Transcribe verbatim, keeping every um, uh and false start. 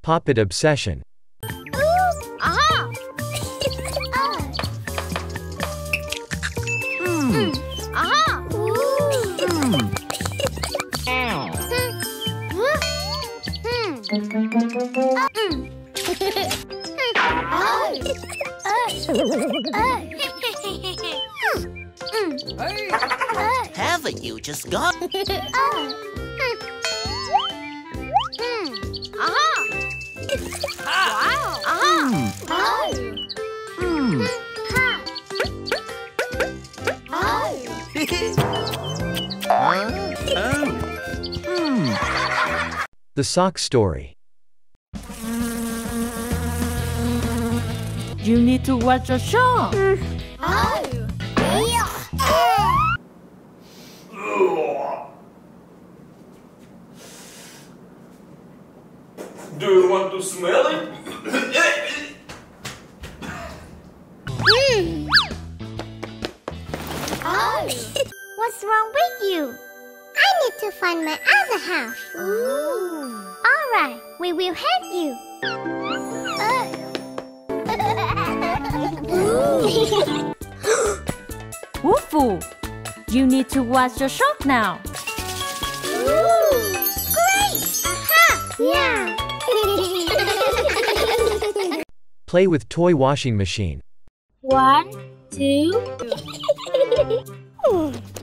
Puppet obsession. Aha! Hmm. Aha! Hmm. Haven't you just got? Aha! Wow! Aha! Hmm. Hmm. The sock story. You need to watch a show. Do you want to smell it? What's wrong with you? I need to find my other half. All right, we will help you. Wolfoo, you need to watch your show now. Great! Aha! Yeah. Play with toy washing machine. One, two.